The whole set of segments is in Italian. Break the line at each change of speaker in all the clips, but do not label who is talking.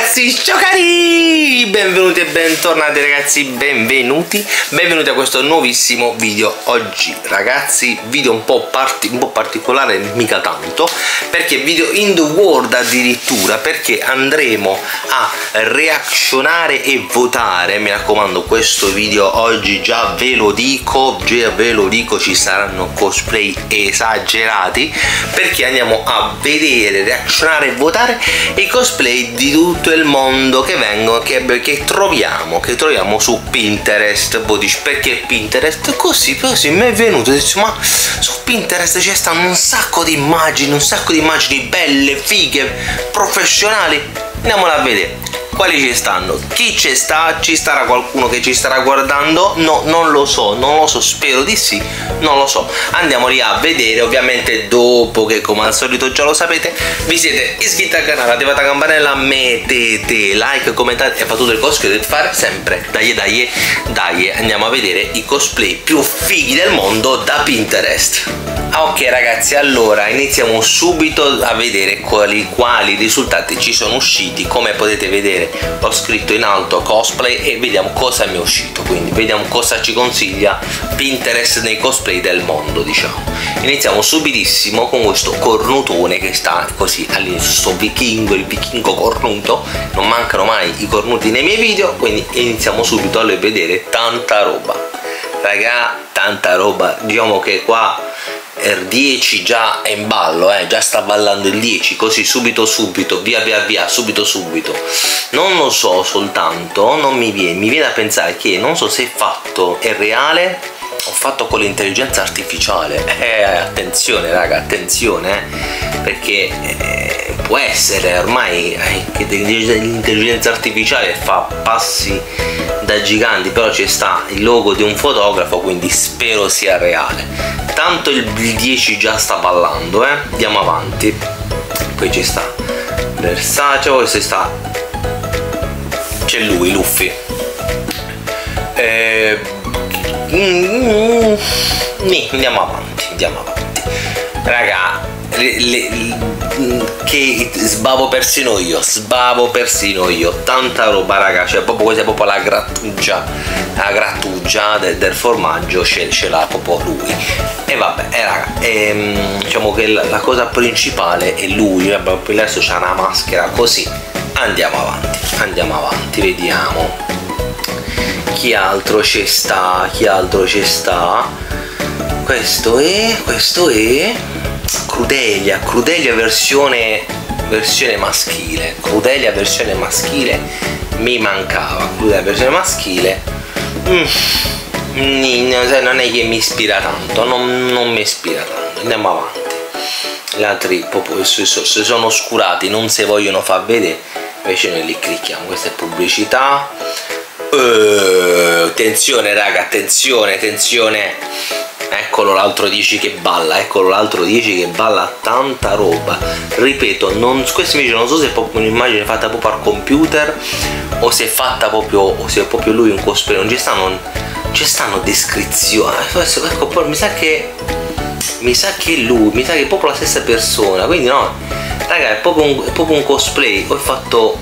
ragazzi, ciao cari! Benvenuti e bentornati ragazzi, benvenuti a questo nuovissimo video. Oggi ragazzi, video un po' particolare, mica tanto, perché video in the world addirittura, perché andremo a reactionare e votare. Mi raccomando, questo video oggi già ve lo dico, ci saranno cosplay esagerati, perché andiamo a vedere, reactionare e votare i cosplay di tutto il mondo che vengono, che troviamo su Pinterest. Voi dici perché Pinterest? Così mi è venuto, ma su Pinterest ci stanno un sacco di immagini belle, fighe, professionali. Andiamola a vedere quali ci stanno. Chi ci sta? Ci starà qualcuno che ci starà guardando? No, non lo so, spero di sì, non lo so. Andiamoli a vedere, ovviamente dopo che, come al solito già lo sapete, vi siete iscritti al canale, attivate la campanella, mettete like, commentate e fate tutto il cosplay che dovete fare sempre. Dai, andiamo a vedere i cosplay più fighi del mondo da Pinterest. Ok ragazzi, allora iniziamo subito a vedere quali risultati ci sono usciti. Come potete vedere ho scritto in alto cosplay e vediamo cosa mi è uscito, quindi vediamo cosa ci consiglia Pinterest nei cosplay del mondo, diciamo. Iniziamo subitissimo con questo cornutone che sta così all'inizio, il vichingo cornuto. Non mancano mai i cornuti nei miei video, quindi iniziamo subito a vedere tanta roba, raga, tanta roba. Diciamo che qua il 10 già è in ballo, già sta ballando il 10, così subito, via, subito. Non lo so, soltanto mi viene a pensare che non so se è reale o fatto con l'intelligenza artificiale. Attenzione raga, attenzione, perché può essere ormai che l'intelligenza artificiale fa passi da giganti, però ci sta il logo di un fotografo, quindi spero sia reale. Tanto il 10 già sta ballando, andiamo avanti. Poi ci sta Versace, poi c'è lui, Luffy. Andiamo avanti raga, che sbavo persino io, tanta roba raga, cioè proprio questa è proprio la grattugia del formaggio, ce l'ha proprio lui. E vabbè, raga, diciamo che la cosa principale è lui, adesso c'ha una maschera così. Andiamo avanti, vediamo chi altro ci sta. Questo è Crudelia versione maschile. Crudelia versione maschile mi mancava. Crudelia versione maschile non è che mi ispira tanto, non mi ispira tanto. Andiamo avanti. Gli altri proprio si sono oscurati, non si vogliono far vedere, invece noi li clicchiamo. Questa è pubblicità. Attenzione raga, attenzione. Eccolo l'altro 10 che balla, tanta roba. Ripeto, questa invece non so se è proprio un'immagine fatta proprio al computer o se è fatta proprio, lui un cosplay. Non ci stanno descrizioni. Ecco, poi mi sa che lui, mi sa che è proprio la stessa persona, quindi no raga, è proprio un cosplay. Ho fatto,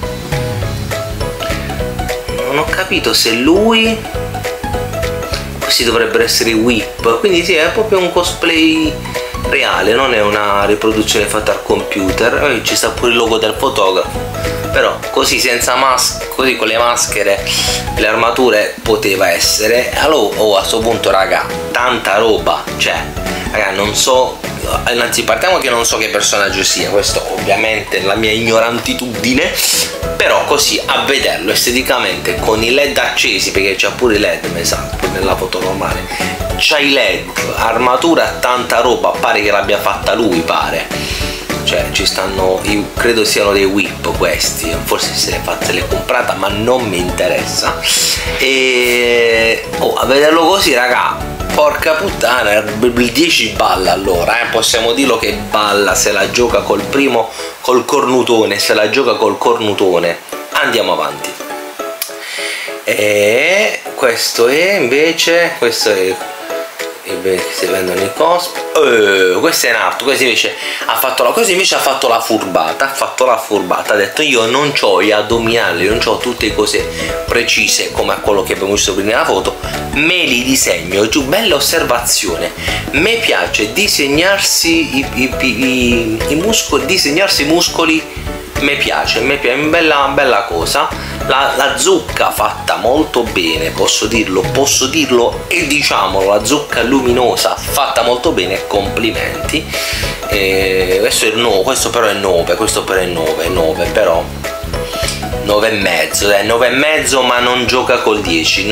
non ho capito se lui, questi dovrebbero essere i whip, quindi sì, è proprio un cosplay reale, non è una riproduzione fatta al computer. Ci sta pure il logo del fotografo, però così senza così con le maschere, le armature poteva essere. Allora a sto punto raga, tanta roba, cioè raga, non so, innanzi partiamo che non so che personaggio sia, questo ovviamente la mia ignorantitudine, però così a vederlo esteticamente con i led accesi, perché c'ha pure i led, mi sa, nella foto normale c'ha i led, armatura, tanta roba, pare che l'abbia fatta lui, pare, cioè ci stanno, credo siano dei whip questi, forse se l'è comprata, ma non mi interessa. E a vederlo così raga, porca puttana, il 10 balla. Allora possiamo dirlo che balla, se la gioca col cornutone, Andiamo avanti. E questo è si vendono i cosplay. Questo è in alto, questo invece ha fatto la furbata, ha detto io non ho gli addominali, non ho tutte cose precise come a quello che abbiamo visto prima nella foto, me li disegno giù. Bella osservazione, me piace disegnarsi i muscoli, disegnarsi i muscoli, mi piace, bella cosa. La zucca fatta molto bene, posso dirlo e diciamolo, la zucca luminosa fatta molto bene, complimenti. Questo è il 9, questo però è 9, però 9,5, 9,5, ma non gioca col 10,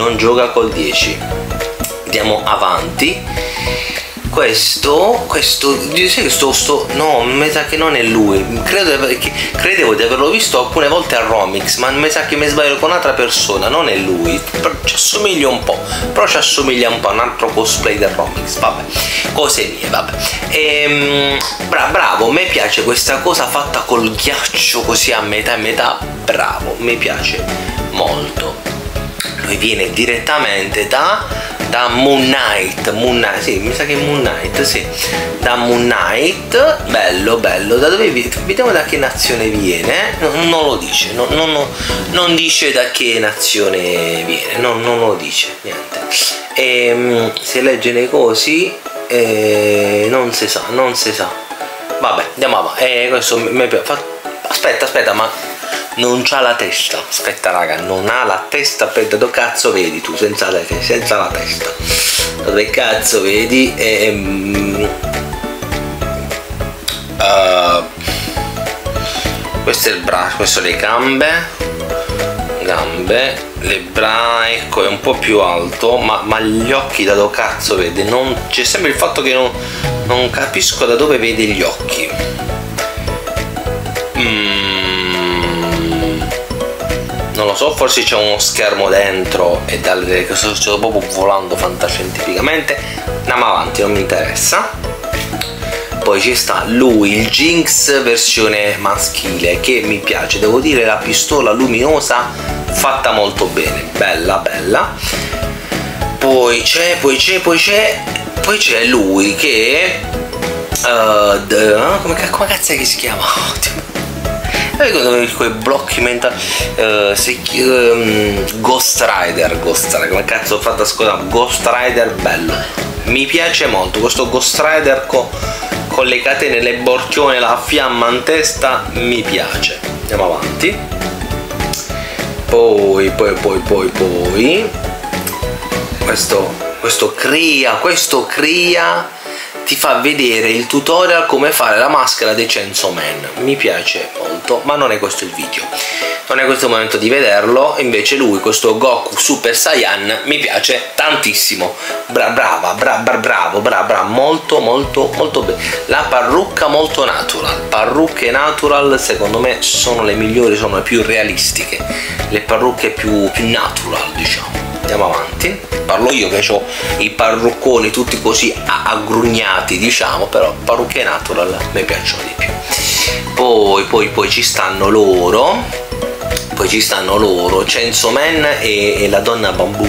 andiamo avanti. Questo no, mi sa che non è lui, credevo di averlo visto alcune volte a Romix, ma mi sa che mi sbaglio con un'altra persona, non è lui, ci assomiglia un po', a un altro cosplay del Romix, vabbè, cose mie, vabbè. Bravo, mi piace questa cosa fatta col ghiaccio così a metà, bravo, mi piace molto. Lui viene direttamente da Moon Knight, sì, mi sa che è Moon Knight, sì, da Moon Knight, bello, da dove viene? Vediamo da che nazione viene, non lo dice, non dice da che nazione viene, non lo dice, niente. Si legge nei cosi, non si sa, vabbè, andiamo avanti. Questo mi piace. Aspetta, ma non c'ha la testa, aspetta raga, non ha la testa, aspetta, dove cazzo vedi tu senza la testa, dove cazzo vedi? Questo è il braccio, questo le gambe, le braccia, ecco, è un po' più alto, ma gli occhi da dove cazzo vede? C'è sempre il fatto che non capisco da dove vede gli occhi. Non lo so, forse c'è uno schermo dentro e dalle che sto proprio volando fantascientificamente. Andiamo avanti, non mi interessa. Poi ci sta lui, il Jinx versione maschile, che mi piace, devo dire, la pistola luminosa fatta molto bene, bella. Poi c'è lui che come cazzo è che si chiama? Quei blocchi mentali, Ghost Rider, come cazzo ho fatto a scuola? Ghost Rider, bello, mi piace molto questo Ghost Rider con le catene, le borchione, la fiamma in testa, mi piace. Andiamo avanti. Poi questo cria ti fa vedere il tutorial come fare la maschera dei Chainsaw Man. Mi piace molto, ma non è questo il video, non è questo il momento di vederlo. Invece lui, questo Goku Super Saiyan, mi piace tantissimo. Brava, molto bene. La parrucca molto natural, parrucche natural secondo me sono le migliori, sono le più realistiche, le parrucche più natural, diciamo. Andiamo avanti. Parlo io che ho i parrucconi tutti così aggrugnati, diciamo, però parrucche natural mi piacciono di più. Poi ci stanno loro, Chainsaw Man e la donna bambù.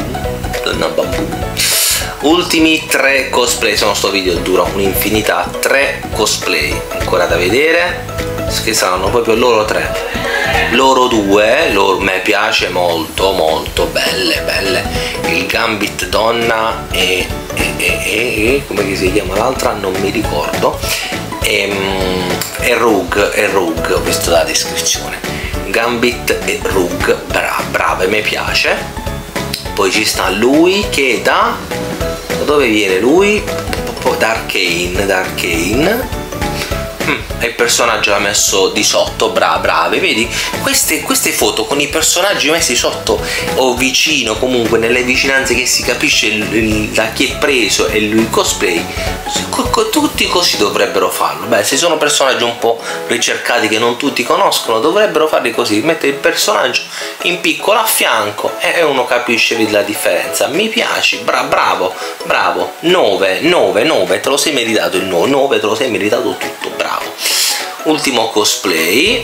Ultimi 3 cosplay, se no sto video dura un'infinità. 3 cosplay ancora da vedere, che saranno proprio loro 3. Loro 2, mi piace molto, belle. Il Gambit donna e come si chiama l'altra? Non mi ricordo. E Rogue, ho visto la descrizione. Gambit e Rogue, brave, mi piace. Poi ci sta lui che da dove viene lui? Da Arcane. E il personaggio l'ha messo di sotto, bravi, vedi? Queste foto con i personaggi messi sotto o vicino, comunque nelle vicinanze, che si capisce da chi è preso e il cosplay, tutti così dovrebbero farlo. Beh, se sono personaggi un po' ricercati che non tutti conoscono, dovrebbero farli così, mettere il personaggio in piccolo a fianco e uno capisce la differenza. Mi piaci, bravo, 9, te lo sei meritato il 9, te lo sei meritato tutto, bravo. Ultimo cosplay,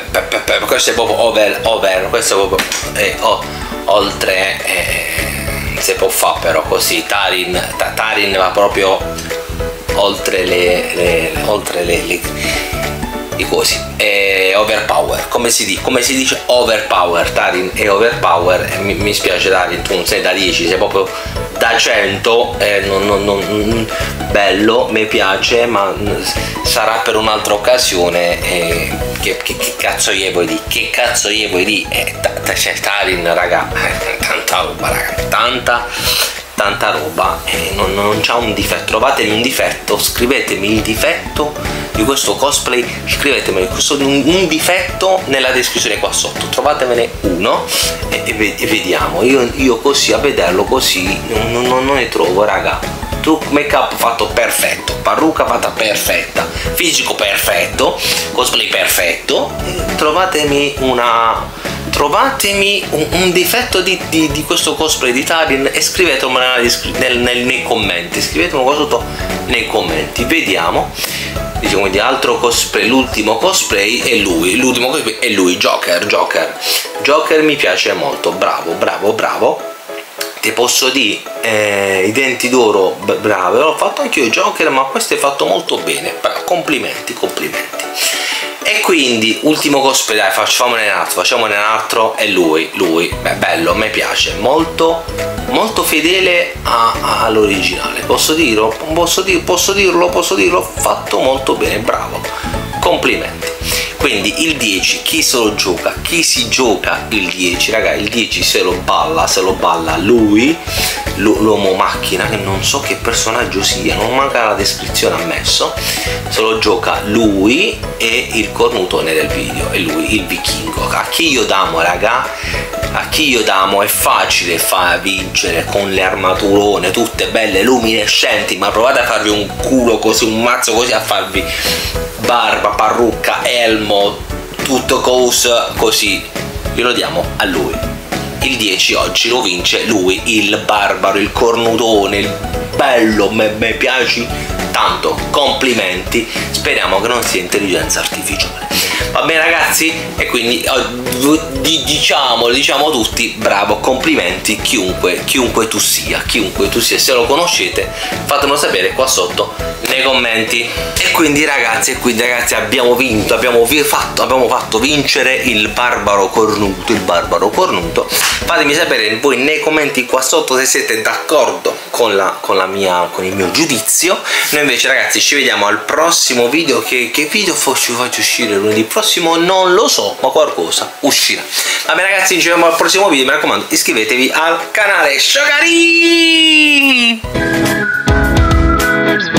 questo è proprio over, questo è proprio oltre si può fare però così. Tarin va proprio oltre i cosi. Overpower, come si dice overpower. Tarin è overpower. Mi spiace Tarin, tu non sei da 10, sei proprio da 100. Bello, mi piace, ma sarà per un'altra occasione. Che cazzo gli vuoi dire? Che cazzo gli vuoi dire? C'è Tarin, raga, tanta roba, raga, tanta roba, non c'ha un difetto. Trovatemi un difetto, scrivetemi il difetto di questo cosplay, scrivetemi un difetto nella descrizione qua sotto, trovatemene uno e vediamo. Io così, a vederlo così, non ne trovo, raga. Trucco, make up fatto perfetto, parrucca fatta perfetta, fisico perfetto, cosplay perfetto. Trovatemi un difetto di questo cosplay di Tarin e scrivetemelo nei commenti. Scrivetemelo qua sotto nei commenti, vediamo. Diciamo, quindi altro cosplay, l'ultimo cosplay è lui, Joker mi piace molto, bravo. Ti posso dire, i denti d'oro, bravo, l'ho fatto anche io Joker, ma questo è fatto molto bene, complimenti. E quindi ultimo cosplay, dai, facciamone un altro, è lui, beh, bello, mi piace molto fedele all'originale, posso dirlo, fatto molto bene, bravo, complimenti. Quindi il 10 chi se lo gioca? Chi si gioca il 10? Raga, il 10 se lo balla lui, l'uomo macchina, che non so che personaggio sia, non manca la descrizione ha messo. Se lo gioca lui e il cornutone del video, è lui, il vichingo. A chi io damo, raga? A chi io damo? È facile far vincere con le armaturone tutte belle luminescenti, ma provate a farvi un culo così, un mazzo così, a farvi barba, parrucca, elmo, tutto così. Glielo diamo a lui. Il 10 oggi lo vince lui, il barbaro, il cornutone, il bello, mi piaci tanto, complimenti. Speriamo che non sia intelligenza artificiale. Va bene ragazzi, e quindi diciamo tutti bravo, complimenti, chiunque tu sia, se lo conoscete fatemelo sapere qua sotto nei commenti. E quindi ragazzi abbiamo vinto, abbiamo fatto vincere il barbaro cornuto. Fatemi sapere voi nei commenti qua sotto se siete d'accordo con il mio giudizio. Noi invece ragazzi ci vediamo al prossimo video. Che video faccio uscire lunedì prossimo? Non lo so, ma qualcosa uscirà. Va bene ragazzi, ci vediamo al prossimo video, mi raccomando iscrivetevi al canale. Ciao cari!